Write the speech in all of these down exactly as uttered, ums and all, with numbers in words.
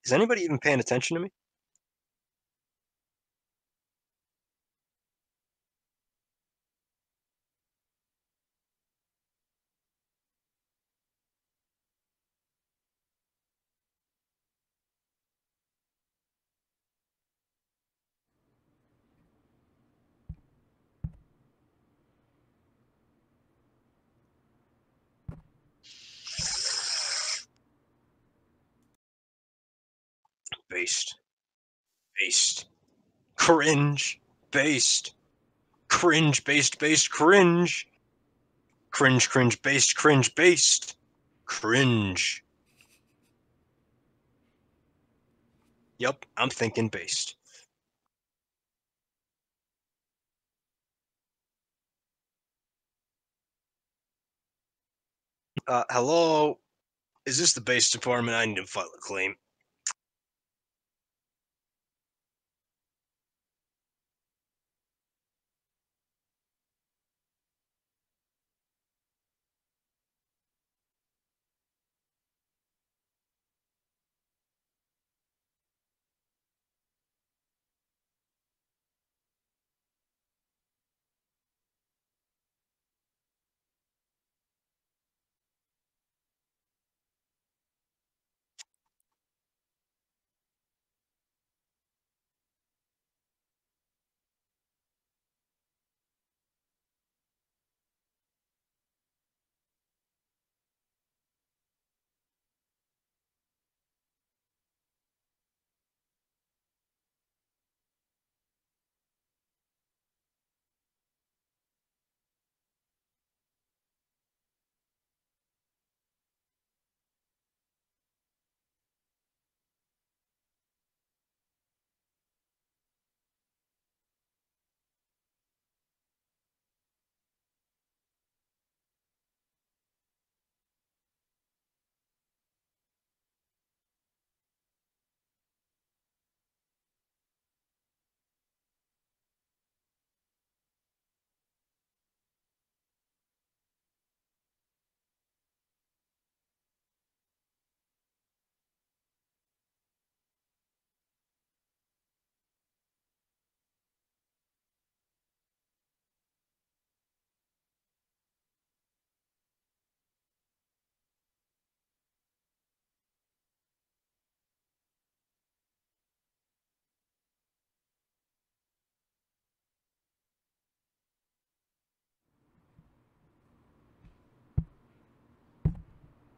Is anybody even paying attention to me? Based. Based. Cringe. Based. Cringe, based, based, cringe. Cringe, cringe, based, cringe, based. Cringe. Yup, I'm thinking based. Uh, hello? Is this the base department? I need to file a claim.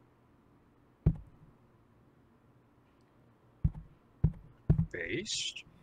Based?